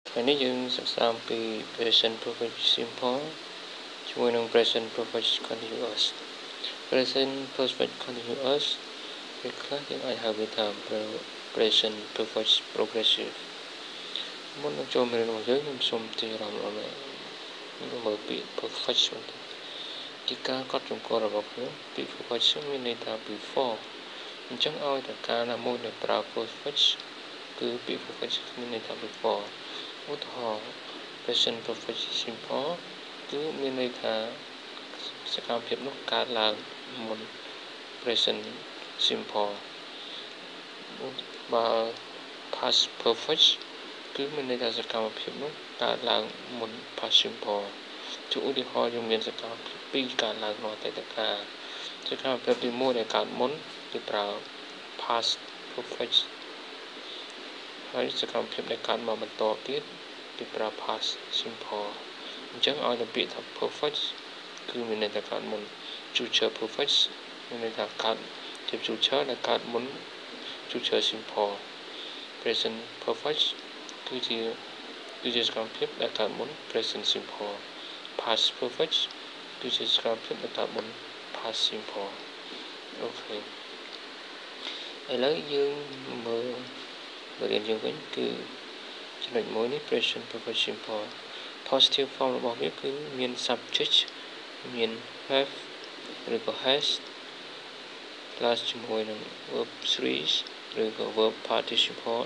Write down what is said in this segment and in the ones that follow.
ថ្ងៃនេះយើងសិក្សាអំពី present perfect simple ជាមួយនឹង present perfect continuous present perfect continuous ពេលខ្លះយើងអាចហៅវាថា present perfect progressive មុននឹងចូលមេរៀនរបស់យើងខ្ញុំសូមទាញអារម្មណ៍ដល់មើលពាក្យ perfect បន្តិចជាការកត់សម្គាល់របស់ខ្ញុំពាក្យ perfect មានន័យថា before អញ្ចឹងឲ្យតែការណាមួយដែលប្រើ perfect គឺពាក្យ perfect មានន័យថា before ឧទាហរណ៍ present perfect simple គឺមានន័យថាសកម្មភាពនោះកើតឡើងមុន present simple បើ past perfect គឺមានន័យថាសកម្មភាពនោះកើតឡើងមុន past simple ជាឧទាហរណ៍យើងមានសកម្មភាពពីរកើតឡើងក្នុងអតីតកាលសកម្មភាពទី1ដែលកើតមុនគឺប្រើ past perfect ហើយសកម្មភាពដែលកើតមកបន្តទៀតគឺប្រើ past simple អញ្ចឹងឲ្យតែពាក្យថា perfect គឺមានន័យថាកើតមុន future perfect មានន័យថាកើតជា future ដែលកើតមុន future simple present perfect គឺជាសកម្មភាពដែលកើតមុន present simple past perfect គឺជាសកម្មភាពដែលកើតមុន past simple អូខេឥឡូវយើងមើលរៀនយើងវិញគឺចំណុចមួយនេះ present perfect simple positive form របស់វាគឺមាន subject មាន have ឬក៏ has plus ជាមួយនឹង verb series ឬក៏ verb participle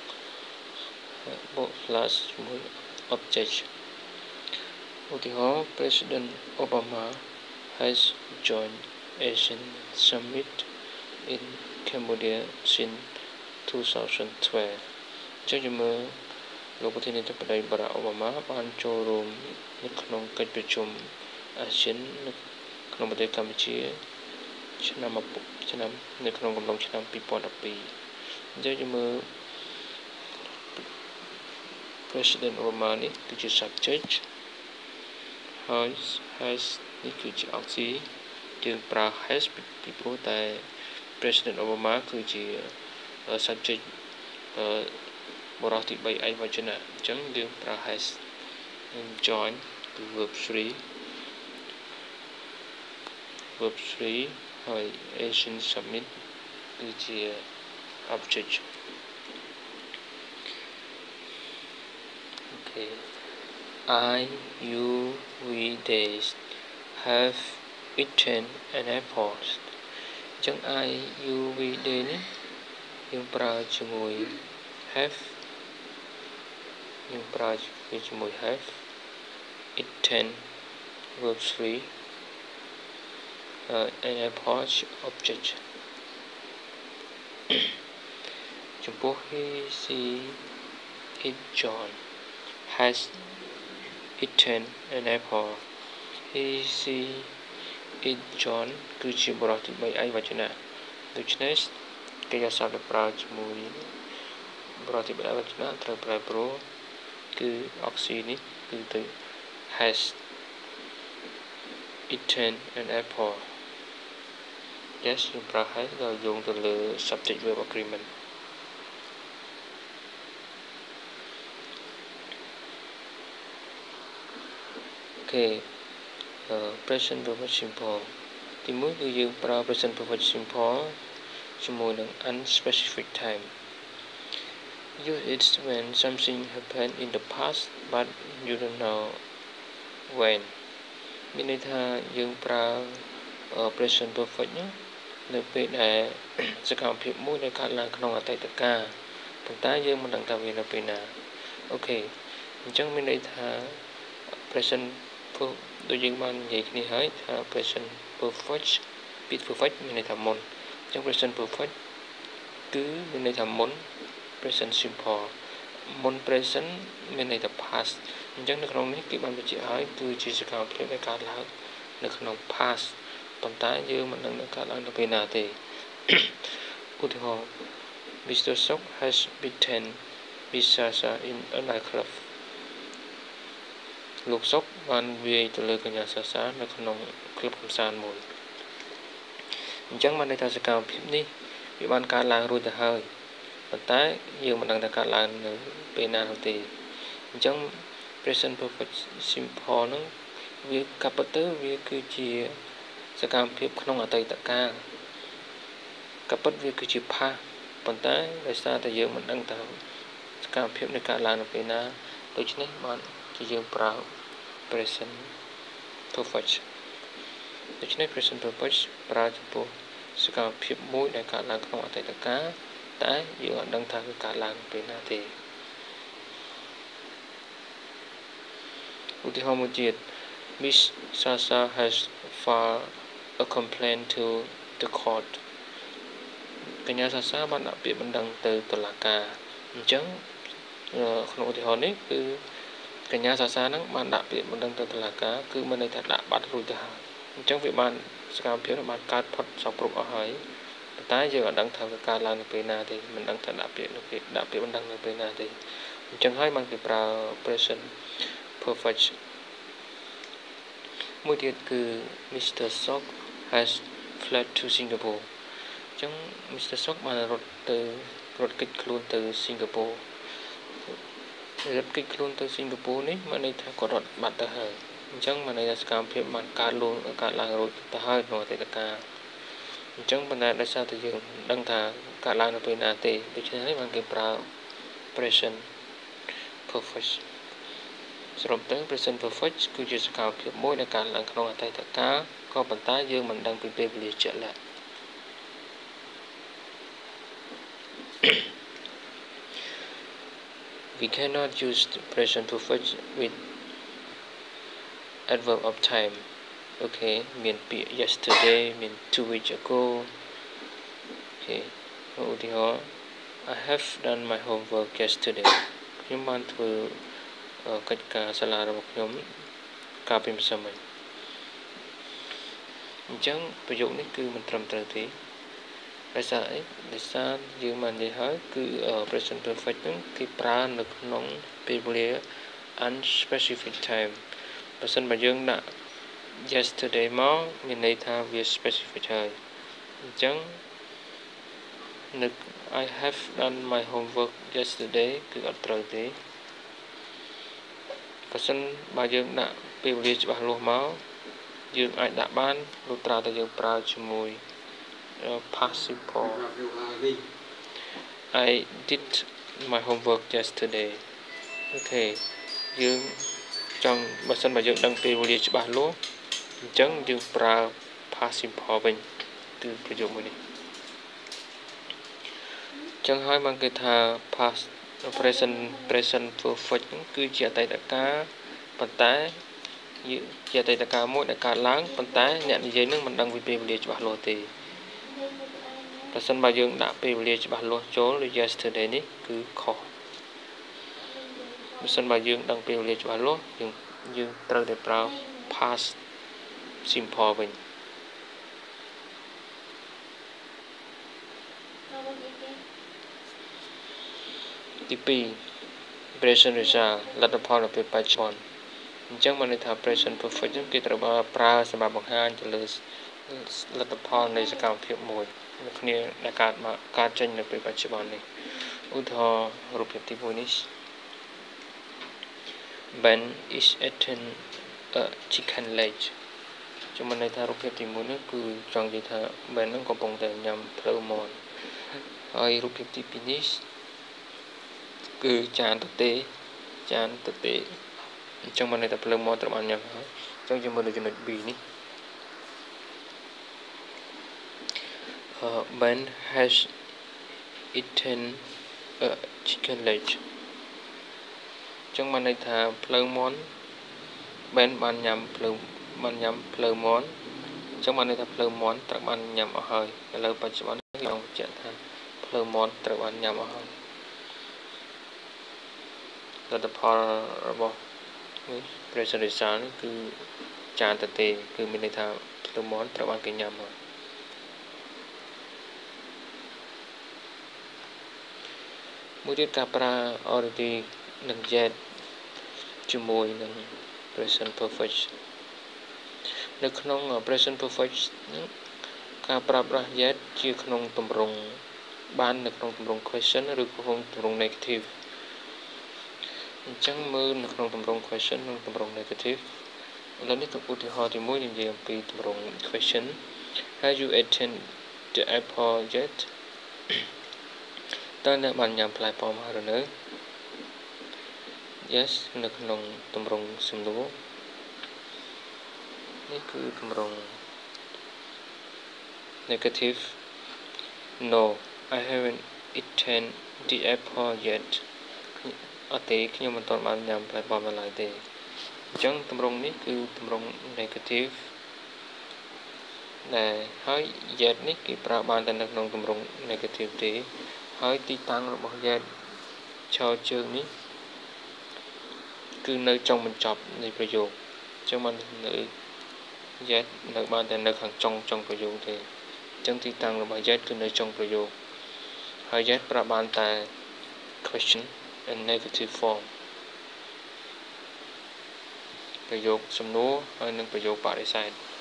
plus ជាមួយ object ឧទាហរណ៍ President Obama has joined Asian Summit in Cambodia since 2012 ចឹងយើងមើលលោកប្រធានាធិបតី Barack Obama បានចូលរួមនៅក្នុងកិច្ចប្រជុំអាស៊ាននៅក្នុងប្រទេសកម្ពុជាឆ្នាំនៅក្នុងកំឡុងឆ្នាំ2012អញ្ចឹងយើងមើល President Obama នេះគឺជា subject ហើយ has នេះគឺជា object យើងប្រើ has ពីព្រោះតែ President Obama គឺជា subject បរិបទទី3ឯកវចនៈអញ្ចឹងយើងប្រើ has join គឺ verb 3 ហើយ Asian Summit គឺជា object okay I you we they have eaten an apple អញ្ចឹង I you we they នេះយើងប្រើជាមួយ have យើងប្រើវាជាមួយ have eaten verb 3 an apple object ចំពោះ he she it John has eaten an apple he she it John គឺជាបរិបទទី3ឯកវចនៈដូច្នេះកិរិយាសព្ទដែលប្រើជាមួយបរិបទទី3ឯកវចនៈត្រូវប្រែប្រួលគឺ oxy នេះគឺទៅ has eaten an apple yes យើងប្រើ has ដល់យោងទៅលើ subject verb agreement okay present perfect simple ទី1គឺយើងប្រើ present perfect simple ជាមួយនឹង unspecific time use it when something happened in the past but you don't know when មានន័យថាយើងប្រើ present perfect នៅពេលដែលសកម្មភាពមួយដែលកើតឡើងក្នុងអតីតកាលប៉ុន្តែយើងមិនដឹងថាវានៅពេលណាអូខេអញ្ចឹងមានន័យថា present ដូចយើងបាននិយាយគ្នាហើយថា present perfect ពាក្យ perfect មានន័យថាមុនអញ្ចឹង present perfect គឺមានន័យថាមុន present simple មុន present មានន័យថា past អញ្ចឹងនៅក្នុងនេះគេបានបញ្ជាក់ហើយគឺជាសកម្មភាពដែលកើតឡើងនៅក្នុង past ប៉ុន្តែយើងមិនដឹងនឹងកើតឡើងនៅពេលណាទេឧទាហរណ៍ Mr. Sok has beaten Miss Sasha in a nightclub លោកសុកបានវាយទៅលើកញ្ញាសាសានៅក្នុងក្លឹបកម្សាន្តមួយអញ្ចឹងបានន័យថាសកម្មភាពនេះវាបានកើតឡើងរួចទៅហើយប៉ុន្តែយើងមិនដឹងថាកើតឡើងនៅពេលណានោះទេចឹង present perfect simple ហ្នឹងវាកាប់ទៅវាគឺជាសកម្មភាពក្នុងអតីតកាលកាប់វាគឺជា past ប៉ុន្តែដោយសារតែយើងមិនដឹងថាសកម្មភាពនេះកើតឡើងនៅពេលណាដូច្នេះបានជាយើងប្រើ present perfect ដូច្នេះ present perfect ប្រើចំពោះសកម្មភាពមួយដែលកើតឡើងក្នុងអតីតកាលតែយើងអត់ដឹងថាវាកើតឡើងពេលណាទេឧទាហរណ៍មួយទៀត Miss Sasa has filed a complaint to the court កញ្ញាសាសាបានដាក់ពាក្យបណ្ដឹងទៅតុលាការអញ្ចឹងក្នុងឧទាហរណ៍នេះគឺកញ្ញាសាសានឹងបានដាក់ពាក្យបណ្ដឹងទៅតុលាការគឺមិនន័យថាដាក់បាត់រួចទៅហើយអញ្ចឹងវាបានសកម្មភាពនឹងបានកើតផុតសពគ្រប់អស់ហើយប៉ុន្តែយើងអត់ដឹងថាវាកើតឡើងនៅពេលណាទេមិនដឹងថាដាក់ពាក្យបណ្ដឹងនៅពេលណាទេអញ្ចឹងហើយបានគេប្រើ present perfect មួយទៀតគឺ Mr. Sok has fled to Singapore អញ្ចឹង Mr. Sok បានរត់គេចខ្លួនទៅសិង្ហបុរីរត់គេចខ្លួនទៅសិង្ហបុរីនេះមានន័យថាគាត់រត់បាត់ទៅហើយអញ្ចឹងមានន័យថាសកម្មភាពបានកើតឡើងរួចទៅហើយក្នុងអតីតកាលអញ្ចឹងបណ្ដាដោយសារតែយើងដឹងថាកើតឡើងនៅពេលណាទេដូច្នេះហើយបានគេប្រើ present perfect សរុបទៅ present perfect គឺជាសកម្មភាពមួយដែលកើតឡើងក្នុងអតីតកាលក៏ប៉ុន្តែយើងមិនដឹងពីពេលវេលាជាក់លាក់We cannot use the present perfect with adverb of time. Okay, មានពាក្យ yesterday មាន 2 weeks ago. Okay, ឧទាហរណ៍ I have done my homework yesterday. ខ្ញុំបានធ្វើកិច្ចការសាលារបស់ខ្ញុំកាលពីម្សិលមិញអញ្ចឹងប្រយោគនេះគឺមិនត្រឹមត្រូវទេដោយសារអីដោយសារយើងបាននិយាយហើយគឺ present perfect ហ្នឹងគេប្រើនៅក្នុងពេលវេលា unspecific time បើសិនបើយើងដាក់ yesterday មកមានន័យថាវា specific ហើយអញ្ចឹងនៅ I have done my homework yesterday គឺអត់ត្រូវទេបើសិនបើយើងដាក់ពេលវេលាច្បាស់លាស់មកយើងអាចដាក់បានលុះត្រាតែយើងប្រើជាមួយ past simple I did my homework yesterday អូខេយើងចង់បើសិនបើយើងដឹងពេលវេលាច្បាស់លាស់អញ្ចឹងយើងប្រើ past simple វិញគឺប្រយោគមួយនេះអញ្ចឹងហើយបានគេថា past present perfect គឺជាអតីតកាលប៉ុន្តែជាអតីតកាលមួយដែលកើតឡើងប៉ុន្តែអ្នកនិយាយនឹងមិនដឹងពីពេលវេលាច្បាស់លាស់ទេប្រសិនបើយើងដាក់ពេលវេលាច្បាស់លាស់ចូលដូច yesterday នេះគឺខុសប្រសិនបើយើងដឹងពេលវេលាច្បាស់លាស់យើងត្រូវតែប្រើ past simple វិញទី2 present result លទ្ធផលនៅពេលបច្ចុប្បន្នអញ្ចឹងបានន័យថា present perfect គេត្រូវប្រើសម្រាប់បង្ហាញទៅលើលទ្ធផលនៃសកម្មភាពមួយនៅគ្នាដែលកើតចេញនៅពេលបច្ចុប្បន្ននេះឧទាហរណ៍រូបភាពទី1នេះ Ben is eating a chicken leg ចំណន័យថារូបភាពទី1នេះគឺចង់និយាយថា Ben នឹងកំពុងតែញ៉ាំភ្លៅមាន់ហើយរូបភាពទី2នេះគឺចានទទេអញ្ចឹងបានន័យថាភ្លៅមាន់ត្រូវបានញ៉ាំហើយអញ្ចឹងយើងមើលលើចំណុច B នេះBen has eaten a chicken leg អញ្ចឹងបានន័យថាភ្លៅមាន់ Ben បានញ៉ាំភ្លៅមាន់អញ្ចឹងបានន័យថាភ្លៅមាន់ត្រូវបានញ៉ាំអស់ហើយឥឡូវបច្ចុប្បន្ននេះយើងបញ្ជាក់ថាភ្លៅមាន់ត្រូវបានញ៉ាំអស់ហើយលទ្ធផលរបស់ present result នេះគឺចានទទេគឺមានន័យថាភ្លៅមាន់ត្រូវបានគេញ៉ាំហើយមួយទៀតការប្រើ already និង yet ជាមួយនឹង present perfect នៅក្នុង present perfect ការប្រើប្រាស់ yet ជាក្នុងទម្រង់បាននៅក្នុងទម្រង់ question ឬក្នុងទម្រង់ negative chẳng mơ nó không tầm rong question nó tầm rong negative lần này tôi út thì họ thì mỗi niệm gì bị tầm rong question have you eaten the apple yet ta đã bàn nhầm lại bỏ mà rồi nữa yes nó không tầm rong xâm lúaนี่คือตำรง negative no I haven't eaten the apple yet អត់ទេខ្ញុំមិនទាន់បានញ៉ាំផ្លែប៉ោមនៅឡើយទេអញ្ចឹងទម្រង់នេះគឺទម្រង់ negative ដែលហើយ yet នេះគេប្រើបានតែនៅក្នុងទម្រង់ negative ទេហើយទីតាំងរបស់ yet ឆោជើងនេះគឺនៅចុងបញ្ចប់នៃប្រយោគអញ្ចឹងបាននៅ yet នៅបានតែនៅខាងចុងប្រយោគទេអញ្ចឹងទីតាំងរបស់ yet គឺនៅចុងប្រយោគហើយ yet ប្រើបានតែ question in negative form ប្រយោគសំណួរហើយនិងប្រយោគបដិសេធ